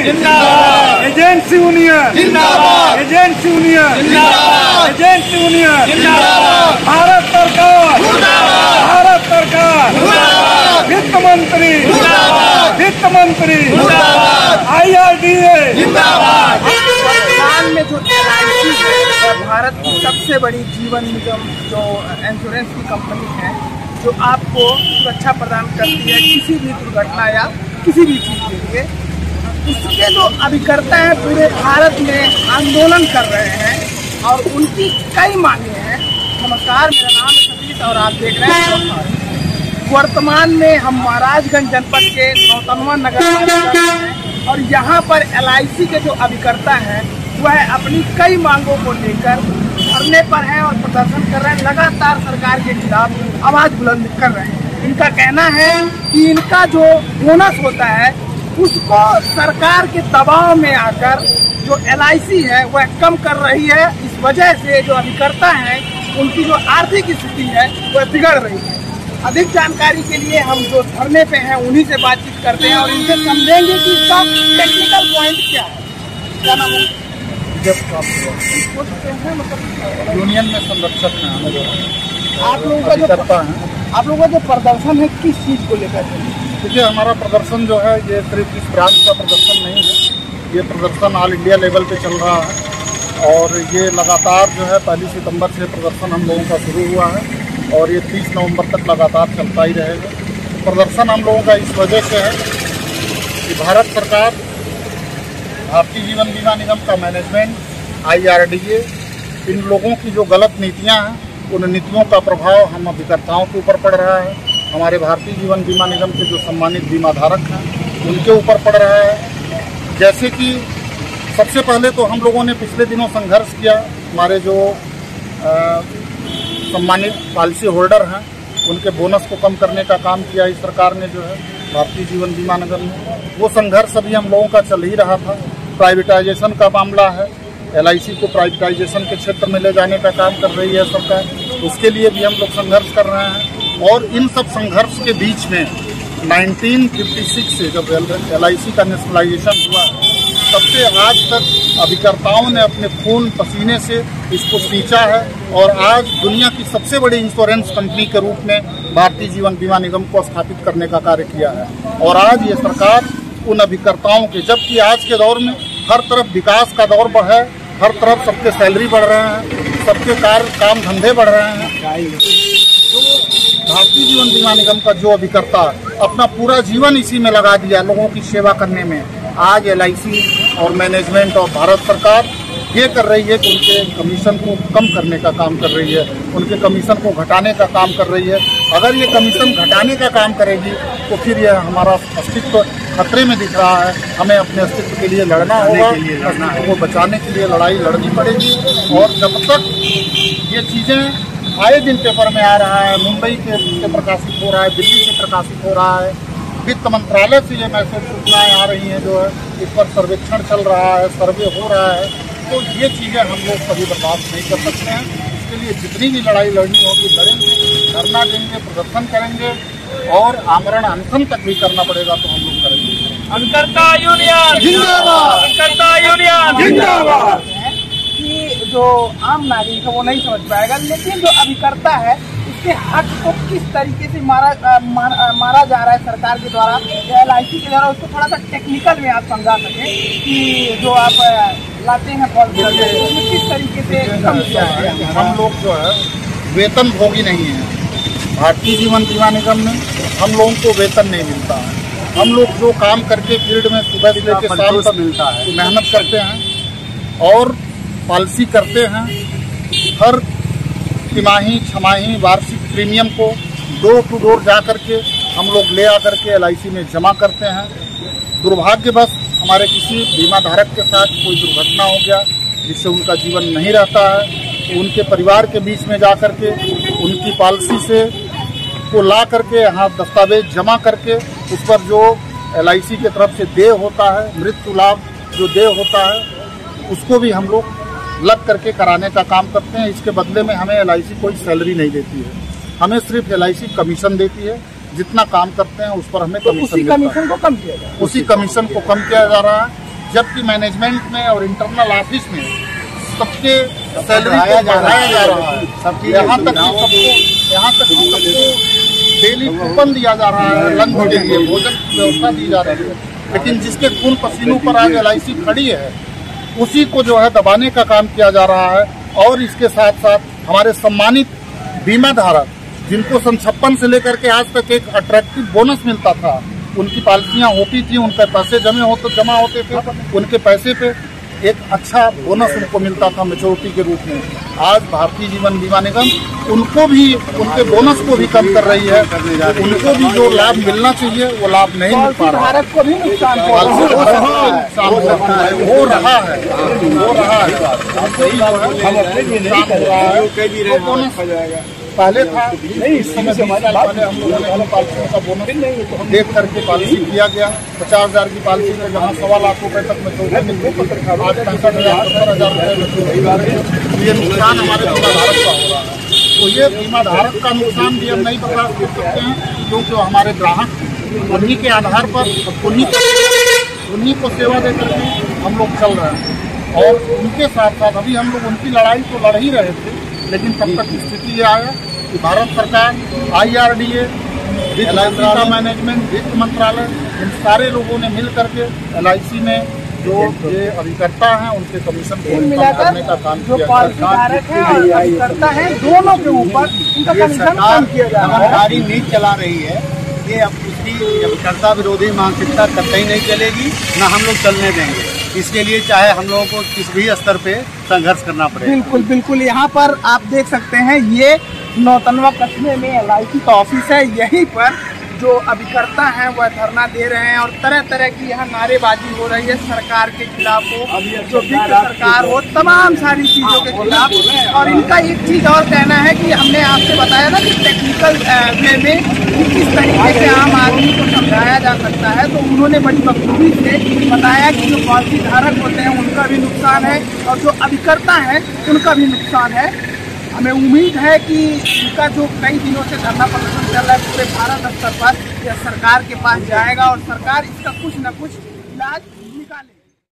जिंदाबाद, agency union जिंदाबाद, agency union जिंदाबाद, एजेंसी यूनियन जिंदाबाद, भारत सरकार जिंदाबाद, भारत सरकार जिंदाबाद, वित्त मंत्री जिंदाबाद, वित्त मंत्री जिंदाबाद, IRDA जिंदाबाद। वर्तमान में जो LIC है भारत की सबसे बड़ी जीवन निगम जो इंश्योरेंस की कंपनी है, जो आपको सुरक्षा प्रदान करती है किसी भी दुर्घटना या किसी भी चीज़ के लिए। उसके जो अभिकर्ता हैं पूरे भारत में आंदोलन कर रहे हैं और उनकी कई मांगे हैं। नमस्कार, मेरा नाम है सतीश और आप देख रहे हैं। वर्तमान में हम महाराजगंज जनपद के नौतनवा नगर पालिका में हैं और यहाँ पर LIC के जो अभिकर्ता हैं वह अपनी कई मांगों को लेकर धरने पर हैं और प्रदर्शन कर रहे हैं। लगातार सरकार के खिलाफ आवाज बुलंद कर रहे हैं। इनका कहना है कि इनका जो बोनस होता है उसको सरकार के दबाव में आकर जो LIC है वह कम कर रही है। इस वजह से जो अभिकर्ता हैं उनकी जो आर्थिक स्थिति है वह बिगड़ रही है। अधिक जानकारी के लिए हम जो धरने पे हैं उन्हीं से बातचीत करते हैं और इनसे समझेंगे कि इसका टेक्निकल पॉइंट क्या है। क्या नाम है? यूनियन में संरक्षक हैं। आप लोगों का जो प्रदर्शन है किस चीज़ को लेकर है? देखिए, हमारा प्रदर्शन जो है ये सिर्फ इस ब्रांच का प्रदर्शन नहीं है, ये प्रदर्शन ऑल इंडिया लेवल पे चल रहा है और ये लगातार जो है 1 सितंबर से प्रदर्शन हम लोगों का शुरू हुआ है और ये 30 नवंबर तक लगातार चलता ही रहेगा। प्रदर्शन हम लोगों का इस वजह से है कि भारत सरकार, भारतीय जीवन बीमा निगम का मैनेजमेंट, IRDA, इन लोगों की जो गलत नीतियां हैं उन नीतियों का प्रभाव हम अभिकर्ताओं के ऊपर पड़ रहा है। हमारे भारतीय जीवन बीमा निगम के जो सम्मानित बीमा धारक हैं उनके ऊपर पड़ रहा है। जैसे कि सबसे पहले तो हम लोगों ने पिछले दिनों संघर्ष किया। हमारे जो सम्मानित पॉलिसी होल्डर हैं उनके बोनस को कम करने का काम किया इस सरकार ने, जो है भारतीय जीवन बीमा निगम ने। वो संघर्ष अभी हम लोगों का चल ही रहा था। प्राइवेटाइजेशन का मामला है, LIC को प्राइवेटाइजेशन के क्षेत्र में ले जाने का काम कर रही है सरकार, उसके लिए भी हम लोग संघर्ष कर रहे हैं। और इन सब संघर्ष के बीच में 1956 से जब LIC का नेशनलाइजेशन हुआ तब से आज तक अभिकर्ताओं ने अपने खून पसीने से इसको सींचा है और आज दुनिया की सबसे बड़ी इंश्योरेंस कंपनी के रूप में भारतीय जीवन बीमा निगम को स्थापित करने का कार्य किया है। और आज ये सरकार उन अभिकर्ताओं के, जबकि आज के दौर में हर तरफ विकास का दौर है, हर तरफ सबके सैलरी बढ़ रहे हैं, सबके काम धंधे बढ़ रहे हैं, तो भारतीय जीवन बीमा निगम का जो अभिकर्ता अपना पूरा जीवन इसी में लगा दिया लोगों की सेवा करने में, आज LIC और मैनेजमेंट और भारत सरकार ये कर रही है कि उनके कमीशन को कम करने का काम कर रही है, उनके कमीशन को घटाने का काम कर रही है। अगर ये कमीशन घटाने का काम करेगी तो फिर यह हमारा अस्तित्व खतरे में दिख रहा है। हमें अपने अस्तित्व के लिए लड़ना होगा, अस्तित्व को बचाने के लिए लड़ाई लड़नी पड़ेगी। और जब तक ये चीज़ें आए दिन पेपर में आ रहा है, मुंबई से प्रकाशित हो रहा है, दिल्ली से प्रकाशित हो रहा है, वित्त मंत्रालय से ये मैसेज सूचनाएँ आ रही हैं, जो है इस पर सर्वेक्षण चल रहा है, सर्वे हो रहा है, तो ये चीज़ें हम लोग कभी बर्दाश्त नहीं कर सकते हैं। इसके लिए जितनी भी लड़ाई लड़नी होगी लड़ेंगे, धरना देंगे, प्रदर्शन करेंगे और आमरण अनशन तक भी करना पड़ेगा तो हम लोग करेंगे। अभिकर्ता यूनियन जिंदाबाद, अभिकर्ता यूनियन जिंदाबाद। कि जो आम नागरिक है वो नहीं समझ पाएगा, लेकिन जो अभिकर्ता है उसके हक को किस तरीके से मारा जा रहा है सरकार के द्वारा, LIC के द्वारा, उसको थोड़ा सा टेक्निकल में आप समझा सकें कि जो आप लाते हैं पॉलिसी उसमें किस तरीके से कम किया है। हम लोग जो है वेतन भोगी नहीं है। भारतीय जीवन बीमा निगम में हम लोगों को वेतन नहीं मिलता है। हम लोग जो काम करके फील्ड में सुबह से लेकर शाम तक मिलता है, मेहनत करते हैं और पॉलिसी करते हैं। हर तिमाही, छमाही, वार्षिक प्रीमियम को डोर टू डोर जा करके हम लोग ले आकर के LIC में जमा करते हैं। दुर्भाग्यवश हमारे किसी बीमा धारक के साथ कोई दुर्घटना हो गया जिससे उनका जीवन नहीं रहता है, तो उनके परिवार के बीच में जा करके उनकी पॉलिसी से को ला करके यहाँ दस्तावेज जमा करके उस पर जो LIC की तरफ से देय होता है, मृत्यु लाभ जो देय होता है, उसको भी हम लोग लग करके कराने का काम करते हैं। इसके बदले में हमें LIC कोई सैलरी नहीं देती है, हमें सिर्फ LIC कमीशन देती है। जितना काम करते हैं उस पर हमें कमीशन को कम किया जा रहा है। उसी कमीशन को कम किया जा रहा है। जबकि मैनेजमेंट में और इंटरनल ऑफिस में सबके सैलरी को बढ़ाया जा रहा है। यहाँ तक कि सबको डेली कूपन दिया जा रहा है, लंच के लिए भोजन की व्यवस्था दी जा रही है। लेकिन जिसके खून पसीनों पर आज LIC खड़ी है, उसी को जो है दबाने का काम किया जा रहा है। और इसके साथ साथ हमारे सम्मानित बीमा धारक, जिनको सन 56 से लेकर के आज तक एक अट्रैक्टिव बोनस मिलता था, उनकी पॉलिसियां होती थी, उनके पैसे जमा होते थे, उनके पैसे पे एक अच्छा बोनस उनको मिलता था मैच्योरिटी के रूप में। आज भारतीय जीवन बीमा निगम उनको भी, उनके बोनस को भी कम कर रही है। उनको भी जो लाभ मिलना चाहिए वो लाभ नहीं मिल पा रहा है। को भी नुकसान हो रहा है। पहले था, इस समय 20 साल पहले हम लोगों ने पॉलिसियों का बोनस देख करके पॉलिसी किया गया। 50,000 की पॉलिसी में जहाँ 1.25 लाख रुपए तक में आज 65,000 70,000 रुपए। ये नुकसान हमारे बीमा धारक का हो रहा है। तो ये बीमा धारक का नुकसान भी हम नहीं बर्दाश्त कर सकते हैं, क्योंकि हमारे ग्राहक उन्हीं के आधार पर उन्हीं को सेवा दे करके हम लोग चल रहे हैं। और उनके साथ साथ अभी हम लोग उनकी लड़ाई तो लड़ ही रहे थे, लेकिन तब तक स्थिति ये आया कि भारत सरकार, IRDA, LIC का मैनेजमेंट, वित्त मंत्रालय, इन सारे लोगों ने मिल करके LIC में जो ये अभिकर्ता हैं उनके कमीशन को कम करने का काम किया। जो पॉलिसीधारक है और अभिकर्ता है, दोनों के ऊपर उनका कमीशन कम किया जा रहा है। सरकारी नीति चला रही है, ये अब उसकी अभिकर्ता विरोधी मानसिकता कतई नहीं चलेगी, न हम लोग चलने देंगे। इसके लिए चाहे हम लोगों को किसी भी स्तर पे संघर्ष करना पड़ेगा। बिल्कुल बिल्कुल। यहाँ पर आप देख सकते हैं, ये नौतनवा कस्बे में LIC का ऑफिस है। यहीं पर जो अभिकर्ता हैं वह धरना दे रहे हैं और तरह तरह की यहाँ नारेबाजी हो रही है सरकार के खिलाफ हो, जो वित्त सरकार हो, तमाम सारी चीजों के खिलाफ। और इनका एक चीज और कहना है कि हमने आपसे बताया ना कि टेक्निकल वे में किस तरीके से आम आदमी को समझाया जा सकता है, तो उन्होंने बड़ी बखूबी से बताया कि जो पॉलिसी धारक होते हैं उनका भी नुकसान है और जो अभिकर्ता है उनका भी नुकसान है। हमें उम्मीद है कि इनका जो कई दिनों से धरना प्रदर्शन चल रहा है पूरे भारत स्तर पर यह सरकार के पास जाएगा और सरकार इसका कुछ न कुछ इलाज